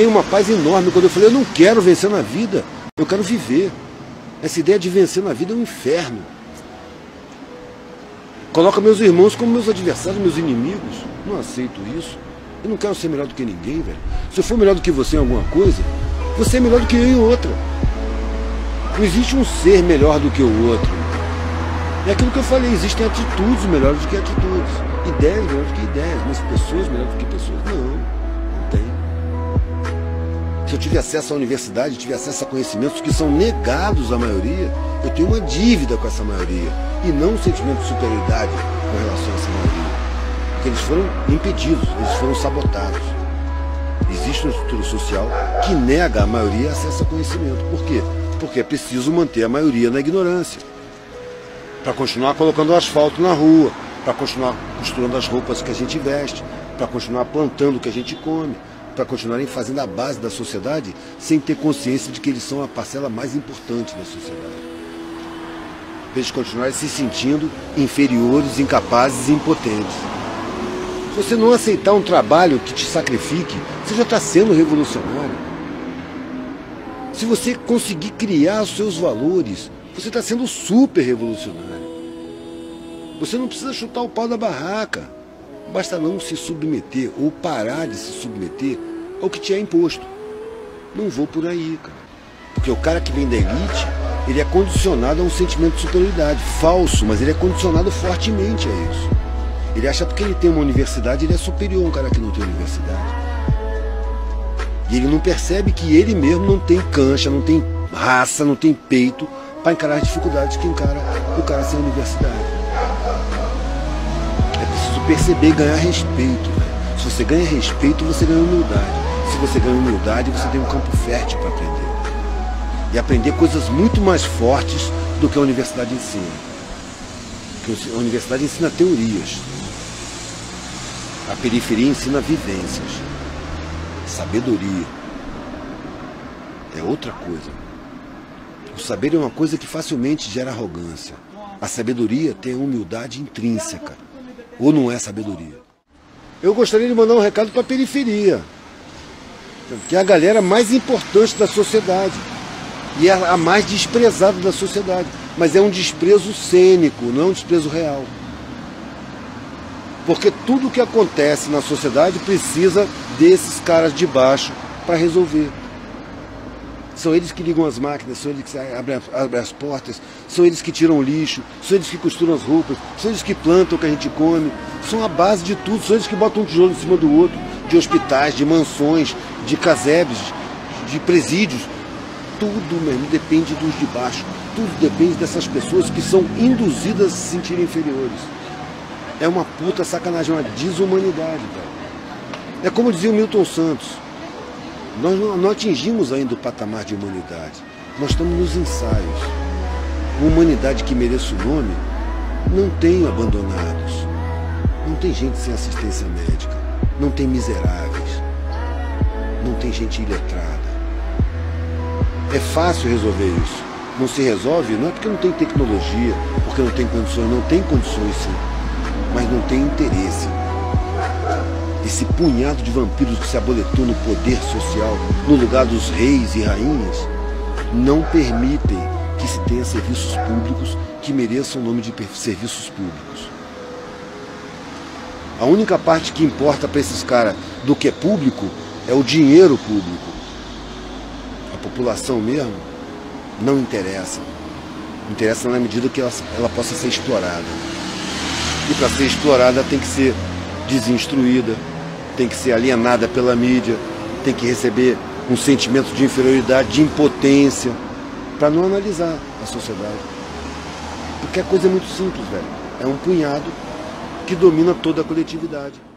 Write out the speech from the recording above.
Tem uma paz enorme quando eu falei, eu não quero vencer na vida, eu quero viver. Essa ideia de vencer na vida é um inferno. Coloca meus irmãos como meus adversários, meus inimigos. Não aceito isso. Eu não quero ser melhor do que ninguém, velho. Se eu for melhor do que você em alguma coisa, você é melhor do que eu em outra. Não existe um ser melhor do que o outro. É aquilo que eu falei, existem atitudes melhores do que atitudes. Ideias melhores do que ideias, mas pessoas melhores do que pessoas. Não tem. Se eu tiver acesso à universidade, tiver acesso a conhecimentos que são negados à maioria, eu tenho uma dívida com essa maioria. E não um sentimento de superioridade com relação a essa maioria. Porque eles foram impedidos, eles foram sabotados. Existe uma estrutura social que nega à maioria acesso a conhecimento. Por quê? Porque é preciso manter a maioria na ignorância. Para continuar colocando asfalto na rua, para continuar costurando as roupas que a gente veste, para continuar plantando o que a gente come, para continuarem fazendo a base da sociedade sem ter consciência de que eles são a parcela mais importante da sociedade. Para eles continuarem se sentindo inferiores, incapazes e impotentes. Se você não aceitar um trabalho que te sacrifique, você já está sendo revolucionário. Se você conseguir criar os seus valores, você está sendo super revolucionário. Você não precisa chutar o pau da barraca. Basta não se submeter ou parar de se submeter ao que te é imposto. Não vou por aí, cara. Porque o cara que vem da elite, ele é condicionado a um sentimento de superioridade. Falso, mas ele é condicionado fortemente a isso. Ele acha que porque ele tem uma universidade, ele é superior a um cara que não tem universidade. E ele não percebe que ele mesmo não tem cancha, não tem raça, não tem peito para encarar as dificuldades que encara o cara sem universidade. É preciso perceber e ganhar respeito, né? Se você ganha respeito, você ganha humildade. Se você ganha humildade, você tem um campo fértil para aprender. E aprender coisas muito mais fortes do que a universidade ensina. Porque a universidade ensina teorias. A periferia ensina vivências. Sabedoria é outra coisa. O saber é uma coisa que facilmente gera arrogância. A sabedoria tem a humildade intrínseca. Ou não é sabedoria? Eu gostaria de mandar um recado para a periferia, que é a galera mais importante da sociedade. E é a mais desprezada da sociedade. Mas é um desprezo cênico, não é um desprezo real. Porque tudo o que acontece na sociedade precisa desses caras de baixo para resolver. São eles que ligam as máquinas, são eles que abrem as portas, são eles que tiram o lixo, são eles que costuram as roupas, são eles que plantam o que a gente come, são a base de tudo, são eles que botam um tijolo em cima do outro, de hospitais, de mansões, de casebres, de presídios. Tudo mesmo depende dos de baixo, tudo depende dessas pessoas que são induzidas a se sentirem inferiores. É uma puta sacanagem, uma desumanidade, cara. É como dizia o Milton Santos, nós não atingimos ainda o patamar de humanidade, nós estamos nos ensaios. Uma humanidade que mereça o nome não tem abandonados, não tem gente sem assistência médica, não tem miseráveis, não tem gente iletrada. É fácil resolver isso. Não se resolve, não é porque não tem tecnologia, porque não tem condições, não tem condições sim, mas não tem interesse. Esse punhado de vampiros que se aboletou no poder social, no lugar dos reis e rainhas, não permitem que se tenha serviços públicos que mereçam o nome de serviços públicos. A única parte que importa para esses caras do que é público é o dinheiro público. A população mesmo não interessa. Interessa na medida que ela possa ser explorada. E para ser explorada tem que ser desinstruída, tem que ser alienada pela mídia, tem que receber um sentimento de inferioridade, de impotência, para não analisar a sociedade. Porque a coisa é muito simples, velho. É um punhado que domina toda a coletividade.